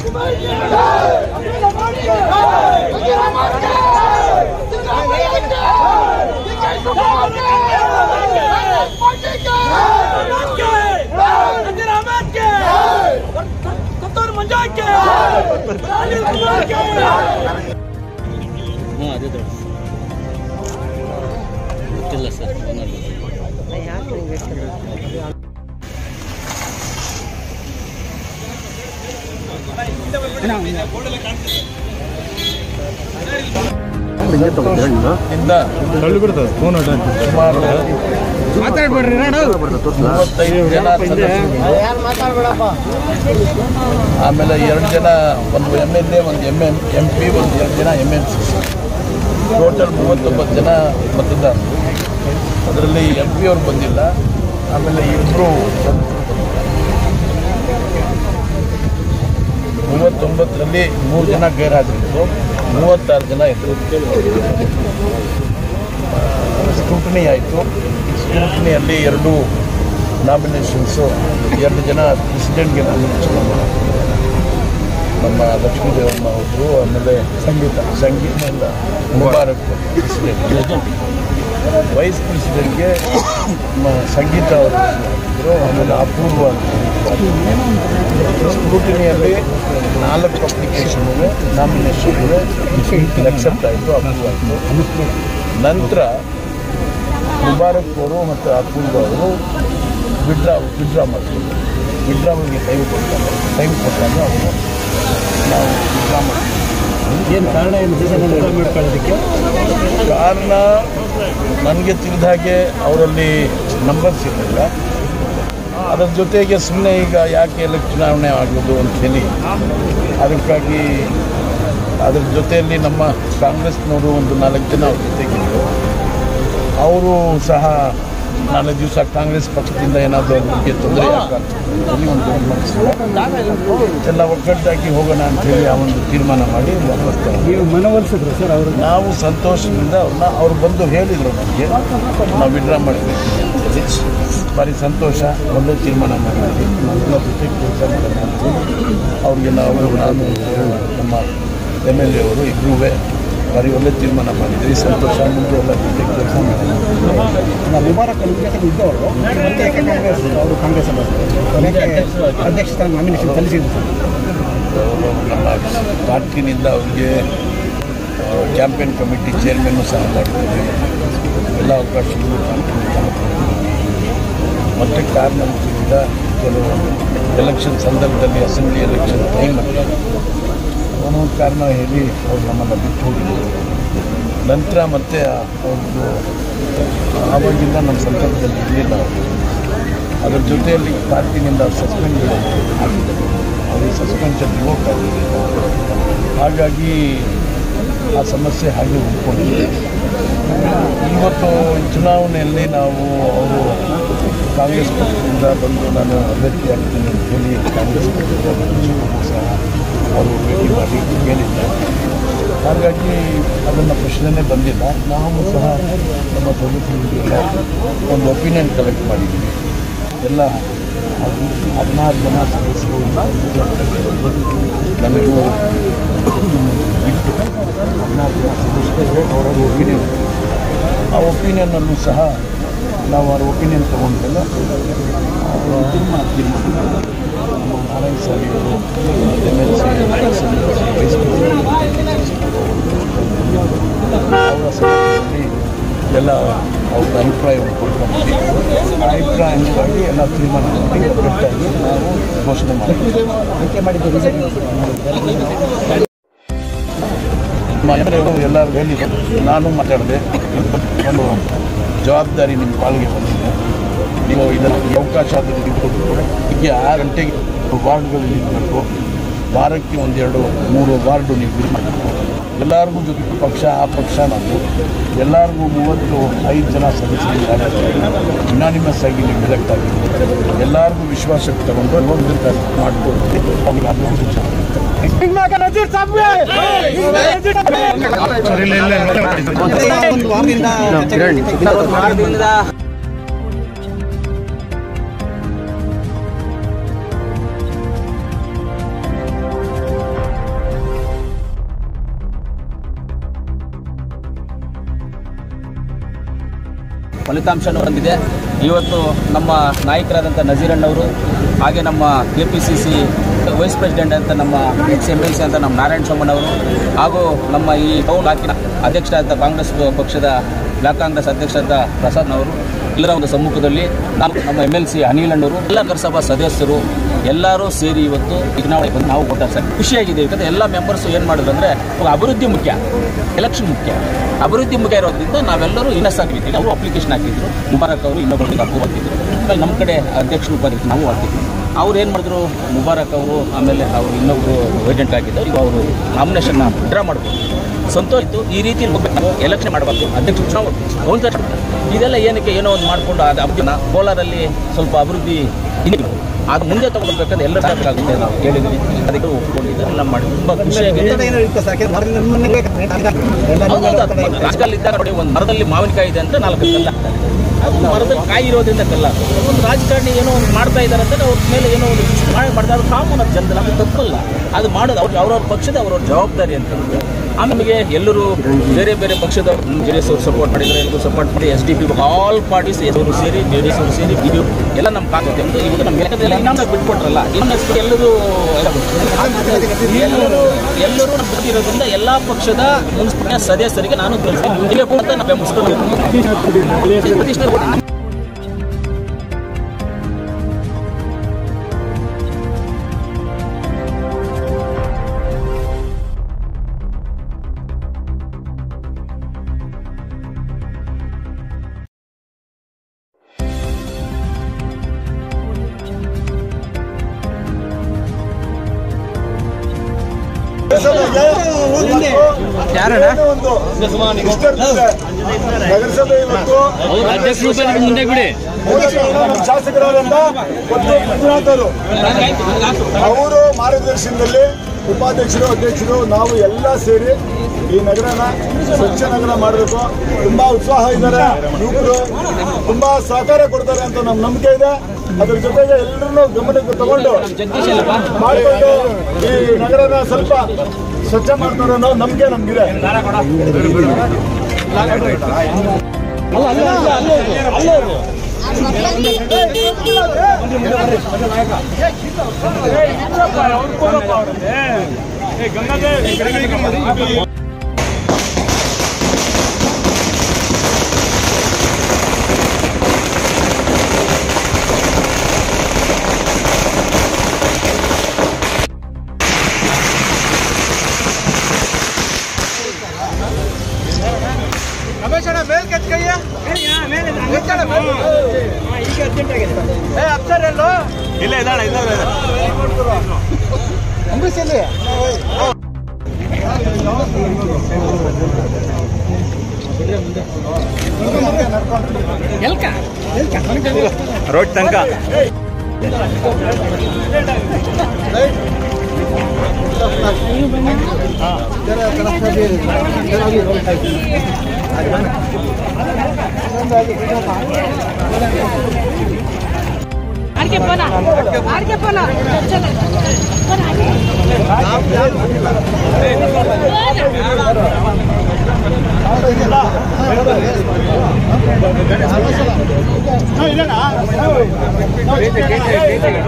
ಗೊತ್ತಿಲ್ಲ ಸರ್ ಮಾತಾಡ್ಬೇಡ್ರಿ ಆಮೇಲೆ 2 ಜನ, ಒಂದು MLA, ಒಂದು MP, ಒಂದು 2 ಜನ MLC, ಟೋಟಲ್ 39 ಜನ ಮತದಾರರು. ಅದರಲ್ಲಿ MP ಅವ್ರು ಬಂದಿಲ್ಲ. ಆಮೇಲೆ 2 39ರಲ್ಲಿ 3 ಜನ ಗೈರಾಜರಿದ್ದರು, 36 ಜನ ಇದ್ದರು. ಸ್ಕ್ರೂಟನಿ ಆಯಿತು. ಸ್ಕ್ರೂಟನಿಯಲ್ಲಿ 2 ನಾಮಿನೇಷನ್ಸು, 2 ಜನ ಪ್ರೆಸಿಡೆಂಟ್ಗೆ ನಾಮಿನೇಷನ್ ನಮ್ಮ ಲಕ್ಷ್ಮೀ ದೇವಮ್ಮ ಅವರು, ಆಮೇಲೆ ಸಂಗೀತದಿಂದ ಮುಬಾರಕ್ ಪ್ರೆಸಿಡೆಂಟ್, ವೈಸ್ ಪ್ರೆಸಿಡೆಂಟ್ಗೆ ಸಂಗೀತ ಅವರು ಇದ್ದರು, ಆಮೇಲೆ ಅಪೂರ್ವ. ಸ್ಕ್ರೂಟಿನಿಯಲ್ಲಿ 4 ಅಪ್ಲಿಕೇಶನ್ಗೆ ನಾಮಿನೇಷನ್ಗೆ ಅಕ್ಸೆಪ್ಟ್ ಆಯಿತು, ಅಪ್ರೂವ್ ಆಯಿತು. ನಂತರ ಮುಬಾರಕ್ ಅವರು ಮತ್ತು ಅಪೂರ್ವ ಅವರು ವಿಡ್ರಾ ಮಾಡ್ತೀವಿ. ವಿಡ್ರಾಗೆ ಟೈಮ್ ಕೊಟ್ಟಾಗ ಅವರು ನಾವು ವಿಡ್ರಾ ಮಾಡ್ತೀವಿ. ಏನು ಕಾರಣ ಮಾಡ್ಕೊಳ್ಳೋದಕ್ಕೆ? ಕಾರಣ ನನಗೆ ತಿಳಿದ ಹಾಗೆ ಅವರಲ್ಲಿ ನಂಬರ್ಸ್ ಇರಲಿಲ್ಲ. ಅದರ ಜೊತೆಗೆ ಸುಮ್ಮನೆ ಈಗ ಯಾಕೆ ಚುನಾವಣೆ ಆಗೋದು ಅಂಥೇಳಿ ಅದಕ್ಕಾಗಿ ಅದರ ಜೊತೆಯಲ್ಲಿ ನಮ್ಮ ಕಾಂಗ್ರೆಸ್ನವರು ಒಂದು 4 ಜನ ಅವ್ರ ಜೊತೆಗಿದ್ದರು. ಅವರು ಸಹ 4 ದಿವಸ ಕಾಂಗ್ರೆಸ್ ಪಕ್ಷದಿಂದ ಏನಾದರೂ ನಮಗೆ ತೊಂದರೆ ಆಗ್ತದೆ ಒಂದು ಎಲ್ಲ ಒಗ್ಗಟ್ಟಾಗಿ ಹೋಗೋಣ ಅಂಥೇಳಿ ಆ ಒಂದು ತೀರ್ಮಾನ ಮಾಡಿ ಮನವೊಲಿಸಿದ್ರು ಸರ್ ಅವರು. ನಾವು ಸಂತೋಷದಿಂದ ಅವ್ರು ಬಂದು ಹೇಳಿದರು ನಮಗೆ ನಾವು ವಿಡ್ರಾ ಮಾಡಬೇಕು ಅಂತೇಳಿ. ಭಾರಿ ಸಂತೋಷ, ಒಳ್ಳೆ ತೀರ್ಮಾನ ಮಾಡಿದ್ವಿ. ನಮ್ಮ ಜೊತೆ ಕೆಲಸ ಮಾಡೋಣ ಅಂತೇಳಿ ಅವ್ರಿಗೆ ನಾನು ನಮ್ಮ MLA ಅವರು ಇಬ್ಬರೂ ಭಾರಿ ಒಳ್ಳೆ ತೀರ್ಮಾನ ಮಾಡಿದ್ವಿ. ಸಂತೋಷ. ಮುಂದೆ ಎಲ್ಲ ಜೊತೆ ಕೆಲಸ ಮಾಡಿದ್ವಿ. ಮುಬಾರಕ್ ಇದ್ದವರು ಅವರು ಕಾಂಗ್ರೆಸ್ ಅಧ್ಯಕ್ಷ ನಾಮಿನೇಷನ್ ಸಲ್ಲಿಸಿದ್ರು. ನಮ್ಮ ಪಾರ್ಟಿನಿಂದ ಅವರಿಗೆ ಕ್ಯಾಂಪೇನ್ ಕಮಿಟಿ ಚೇರ್ಮನ್ನು ಸಹ ಮಾಡಿದ್ದೀವಿ. ಎಲ್ಲ ಅವಕಾಶಗಳು ಮತ್ತು ಕಾರಣದಿಂದ ಕೆಲವು ಎಲೆಕ್ಷನ್ ಸಂದರ್ಭದಲ್ಲಿ ಅಸೆಂಬ್ಲಿ ಎಲೆಕ್ಷನ್ ಟೈಮಲ್ಲಿ ಒಂದೊಂದು ಕಾರಣ ಹೇಳಿ ಅವ್ರು ನಮ್ಮನ್ನು ಬಿಟ್ಟು ಹೋಗಿದ್ದರು. ನಂತರ ಮತ್ತೆ ಅವ್ರದ್ದು ಆವಾಗಿಂದ ನಮ್ಮ ಸಂದರ್ಭದಲ್ಲಿ ಇರಲಿಲ್ಲ. ಅದರ ಜೊತೆಯಲ್ಲಿ ಪಾರ್ಟಿನಿಂದ ಸಸ್ಪೆಂಡ್ ಆಗಿದ್ದರು. ಅವ್ರಿಗೆ ಸಸ್ಪೆನ್ಷನ್ ರಿವೋಕ್ ಆಗಿದೆ. ಹಾಗಾಗಿ ಆ ಸಮಸ್ಯೆ ಹಾಗೆ ಉಳ್ಕೊಂಡಿದೆ. ಇವತ್ತು ಚುನಾವಣೆಯಲ್ಲಿ ನಾವು ಅವರು ಕಾಂಗ್ರೆಸ್ ಪಕ್ಷದಿಂದ ಬಂದು ನಾನು ಅಭ್ಯರ್ಥಿ ಆಗ್ತೀನಿ ಅಂತ ಹೇಳಿ ಕಾಂಗ್ರೆಸ್ ಪಕ್ಷದ ಸಹ ಅವರು ಭೇಟಿ ಮಾಡಿ ಹೇಳಿದ್ದಾರೆ. ಹಾಗಾಗಿ ಅದನ್ನು ಪ್ರಶ್ನೆನೇ ಬಂದಿಲ್ಲ. ನಾವು ಸಹ ನಮ್ಮ ಸದಸ್ಯರಿಗೆಲ್ಲ ಒಂದು ಒಪಿನಿಯನ್ ಕಲೆಕ್ಟ್ ಮಾಡಿದ್ದೀವಿ. ಎಲ್ಲ 16 ಜನ ಸದಸ್ಯರು ನನಗೂ ಬಿಟ್ಟು 16 ಜನ ಸದಸ್ಯರು ಅವರ ಒಪಿನಿಯನ್, ಆ ಒಪಿನಿಯನ್ನಲ್ಲೂ ಸಹ ನಾವು ಅವ್ರ ಒಪಿನಿಯನ್ ತೊಗೊಂಡೆಲ್ಲ ತೀರ್ಮಾನ ನಮ್ಮ ನಾರಾಯಣ ಸ್ವಾಮಿಯವರು MLC ವೈಸ್ ಪ್ರೆಸಿಡೆಂಟ್ ಅವರ ಸಭೆಯಲ್ಲಿ ಎಲ್ಲ ಅವ್ರ ಅಭಿಪ್ರಾಯವನ್ನು ಕೊಡ್ಕೊಂಡಿದ್ವಿ. ಆ ಅಭಿಪ್ರಾಯವಾಗಿ ಎಲ್ಲ ತೀರ್ಮಾನ ಮಾಡಿ ಒಟ್ಟಾಗಿ ನಾವು ಘೋಷಣೆ ಮಾಡಿದ್ದೀವಿ. ಆಯ್ಕೆ ಮಾಡಿದ್ದು ಎಲ್ಲರೂ ಹೇಳಿದರು. ನಾನು ಮಾತಾಡಿದೆ. ಒಂದು ಜವಾಬ್ದಾರಿ ನಿಮ್ಮ ಪಾಲಿಗೆ ಬಂದಿದೆ. ನೀವು ಇದನ್ನು ಅವಕಾಶ ಆದರೂ ಕೊಟ್ಟು ಕೂಡ ಹೀಗೆ 6 ಗಂಟೆಗೆ ವಾರ್ಡ್ಗಳು ಇರಬೇಕು. ವಾರಕ್ಕೆ 1-2-3 ವಾರ್ಡು ನೀವು ಇದು ಮಾಡಬೇಕು. ಎಲ್ಲರಿಗೂ ಜೊತೆ ಪಕ್ಷ ಆ ಪಕ್ಷ ನಾವು ಎಲ್ಲರಿಗೂ 35 ಜನ ಸದಸ್ಯರಿದ್ದಾರೆ. ಯುನಾನಿಮಸ್ ಆಗಿ ನೀವು ಎಲೆಕ್ಟ್ ಆಗಿದ್ದೀವಿ. ಎಲ್ಲರಿಗೂ ವಿಶ್ವಾಸಕ್ಕೆ ತಗೊಂಡು ಮಾಡಿಕೊಡ್ತೀವಿ. ಫಲಿತಾಂಶನೂ ಬಂದಿದೆ. ಇವತ್ತು ನಮ್ಮ ನಾಯಕರಾದಂಥ ನಜೀರಣ್ಣವರು, ಹಾಗೆ ನಮ್ಮ KPCC ವೈಸ್ ಪ್ರೆಸಿಡೆಂಟ್ ಅಂತ ನಮ್ಮ ex-MLC ಅಂತ ನಮ್ಮ ನಾರಾಯಣ ಸೋಮಣ್ಣವರು, ಹಾಗೂ ನಮ್ಮ ಈ ಟೌನ್ ಬ್ಲಾಕಿನ ಅಧ್ಯಕ್ಷರಾದ ಕಾಂಗ್ರೆಸ್ ಪಕ್ಷದ ಬ್ಲಾಕ್ ಕಾಂಗ್ರೆಸ್ ಅಧ್ಯಕ್ಷರಾದ ಪ್ರಸಾದ್ನವರು ಎಲ್ಲರ ಒಂದು ಸಮ್ಮುಖದಲ್ಲಿ ನಮ್ಮ MLC ಅನಿಲಣ್ಣವರು, ಎಲ್ಲ ನಗರಸಭಾ ಸದಸ್ಯರು ಎಲ್ಲರೂ ಸೇರಿ ಇವತ್ತು ಚುನಾವಣೆ ಬಂದು ನಾವು ಕೊಟ್ಟಾರೆ ಸರ್. ಖುಷಿಯಾಗಿದೆ. ಯಾಕಂದರೆ ಎಲ್ಲ ಮೆಂಬರ್ಸು ಏನು ಮಾಡಿದ್ರು ಅಂದರೆ ಅಭಿವೃದ್ಧಿ ಮುಖ್ಯ, ಎಲೆಕ್ಷನ್ ಮುಖ್ಯ. ಅಭಿವೃದ್ಧಿ ಮುಖ್ಯ ಇರೋದ್ರಿಂದ ನಾವೆಲ್ಲರೂ ಇನ್ನಸ್ ಹಾಕಿದ್ದೀವಿ. ಅವರು ಅಪ್ಲಿಕೇಶನ್ ಹಾಕಿದ್ರು, ಮುಬಾರಕ್ ಅವರು ಇನ್ನೊಬ್ಬರಿಗೆ ಅಪ್ರೂವ್ ಹಾಕಿದ್ರು. ಆಮೇಲೆ ನಮ್ಮ ಕಡೆ ಅಧ್ಯಕ್ಷರು ಉಪಾಧ್ಯಕ್ಷರು ನಾವು ಹಾಕಿದ್ವಿ. ಅವ್ರು ಏನು ಮಾಡಿದ್ರು, ಮುಬಾರಕ್ ಅವರು ಆಮೇಲೆ ಅವರು ಇನ್ನೊಬ್ಬರು ಏಜೆಂಟ್ ಆಗಿದ್ದರು. ಈಗ ಅವರು ನಾಮಿನೇಷನ್ನ ವಿಡ್ರಾ ಮಾಡ್ಬೋದು. ಸಂತೋಷ ಇತ್ತು. ಈ ರೀತಿ ನಾವು ಎಲೆಕ್ಷನ್ ಮಾಡಬಾರ್ದು, ಅಧ್ಯಕ್ಷರು ಚುನಾವಣೆ ಇದೆಲ್ಲ ಏನಕ್ಕೆ ಏನೋ ಒಂದು ಮಾಡಿಕೊಂಡು ಅದು ಅಭಿವೃದ್ಧಿನ ಕೋಲಾರಲ್ಲಿ ಸ್ವಲ್ಪ ಅಭಿವೃದ್ಧಿ ಇನ್ನಿಲ್ಲ, ಅದು ಮುಂದೆ ತಗೊಳ್ಬೇಕಂದ್ರೆ ಎಲ್ಲ ಸಾಕಾಗುತ್ತೆ ನಾವು ಹೇಳಿದ್ವಿ. ಅದಕ್ಕೆ ಒಪ್ಕೊಂಡಿದ್ದಾರೆ, ಎಲ್ಲ ಮಾಡಿ ತುಂಬ ಖುಷಿಯಾಗಿದೆ. ರಾಜಕಾರಣ ಇದ್ದಾಗ ನೋಡಿ, ಒಂದು ಮರದಲ್ಲಿ ಮಾವಿನಕಾಯಿ ಇದೆ ಅಂತ 4 ಕಲ್ಲ ಹಾಕ್ತಾರೆ. ಅದು ಮರದಲ್ಲಿ ಕಾಯಿ ಇರೋದ್ರಿಂದ ಕಲ್ಲ ಹಾಕ್ತಾರೆ. ಒಂದು ರಾಜಕಾರಣಿ ಏನೋ ಒಂದು ಮಾಡ್ತಾ ಇದ್ದಾರೆ ಅಂತ ಅವ್ರ ಮೇಲೆ ಏನೋ ಒಂದು ಮಾಡ್ತಾರೆ. ಅದು ಕಾಮನ್, ಅದು ಜನರು ನಮಗೆ ತಪ್ಪಲ್ಲ. ಅದು ಮಾಡೋದು ಅವ್ರವ್ರ ಪಕ್ಷದ ಅವ್ರವ್ರ ಜವಾಬ್ದಾರಿ ಅಂತ. ಆಮೇಲೆ ಎಲ್ಲರೂ ಬೇರೆ ಬೇರೆ ಪಕ್ಷದವರು JDS ಅವರು ಸಪೋರ್ಟ್ ಮಾಡಿದರೆ, ಎಲ್ಲರೂ ಸಪೋರ್ಟ್ ಮಾಡಿ SDP ಆಲ್ ಪಾರ್ಟೀಸ್ ಅವರು ಸೇರಿ JDS ಅವರು ಸೇರಿ BJP ಎಲ್ಲ ನಮ್ಮ ಕಾಗುತ್ತೆ ಅಂತ ಇವತ್ತು ನಮ್ಮ ಲೆಕ್ಕದಲ್ಲಿ ಇನ್ನೊಂದು ಬಿಟ್ಕೊಟ್ರಲ್ಲ. ಇನ್ನೊಂದು ಎಲ್ಲರೂ ಬಿಟ್ಟಿರೋದ್ರಿಂದ ಎಲ್ಲ ಪಕ್ಷದ ಮುನ್ಸಿಪಲ್ ಸದಸ್ಯರಿಗೆ ನಾನು ತಿಳಿಸ್ತೀನಿ ಅಂತ ನಾವು ಬೆಂಬಲಿಸ್ಕೊಂಡು ನಗರಸಭೆ ಇವತ್ತು ಮುಂದೆ ಬಿಡಿ. ಶಾಸಕರಾದಂತ ಮಂಜುನಾಥರು ಅವರು ಮಾರ್ಗದರ್ಶನದಲ್ಲಿ ಉಪಾಧ್ಯಕ್ಷರು, ಅಧ್ಯಕ್ಷರು, ನಾವು ಎಲ್ಲ ಸೇರಿ ಈ ನಗರನ ಸ್ವಚ್ಛ ನಗರ ಮಾಡಬೇಕು. ತುಂಬಾ ಉತ್ಸಾಹ ಇದ್ದಾರೆ ಯುವಕರು, ತುಂಬಾ ಸಹಕಾರ ಕೊಡ್ತಾರೆ ಅಂತ ನಮ್ಮ ನಂಬಿಕೆ ಇದೆ. ಅದ್ರ ಜೊತೆಗೆ ಎಲ್ಲರನ್ನೂ ಗಮನಕ್ಕೆ ತಗೊಂಡು ಮಾಡಿಕೊಂಡು ಈ ನಗರನ ಸ್ವಲ್ಪ ಸ್ವಚ್ಛ ಮಾಡ್ತಾರೆ ಅನ್ನೋ ನಂಬಿಕೆ ನಮ್ಗಿದೆ. ಇಲ್ಲ ಇದ್ದಾಳೆ ರೋಡ್ ತನಕ आगे बोला चलो